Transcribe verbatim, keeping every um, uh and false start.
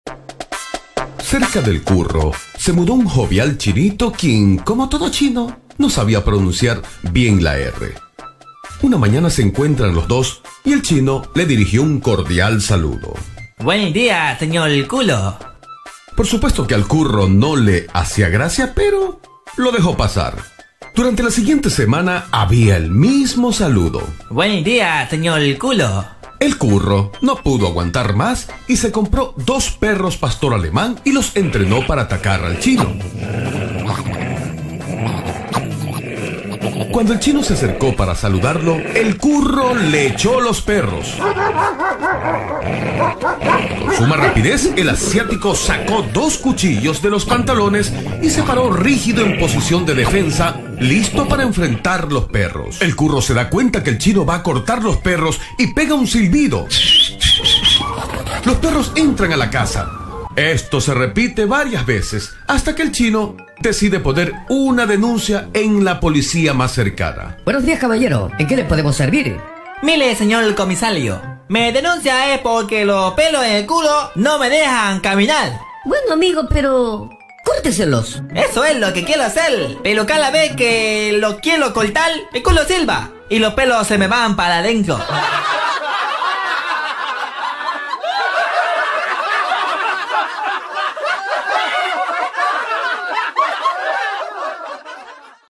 Cerca del curro se mudó un jovial chinito quien, como todo chino, no sabía pronunciar bien la R. Una mañana se encuentran los dos y el chino le dirigió un cordial saludo. Buen día, señor culo. Por supuesto que al curro no le hacía gracia, pero lo dejó pasar. Durante la siguiente semana había el mismo saludo. Buen día, señor culo. El curro no pudo aguantar más y se compró dos perros pastor alemán y los entrenó para atacar al chino. Cuando el chino se acercó para saludarlo, el curro le echó los perros. Con suma rapidez, el asiático sacó dos cuchillos de los pantalones y se paró rígido en posición de defensa, listo para enfrentar los perros. El curro se da cuenta que el chino va a cortar los perros y pega un silbido. Los perros entran a la casa. Esto se repite varias veces hasta que el chino decide poner una denuncia en la policía más cercana. Buenos días, caballero. ¿En qué les podemos servir? Mire, señor comisario, me denuncia es porque los pelos en el culo no me dejan caminar. Bueno, amigo, pero... córteselos. Eso es lo que quiero hacer, pero cada vez que lo quiero cortar, el culo silba y los pelos se me van para adentro.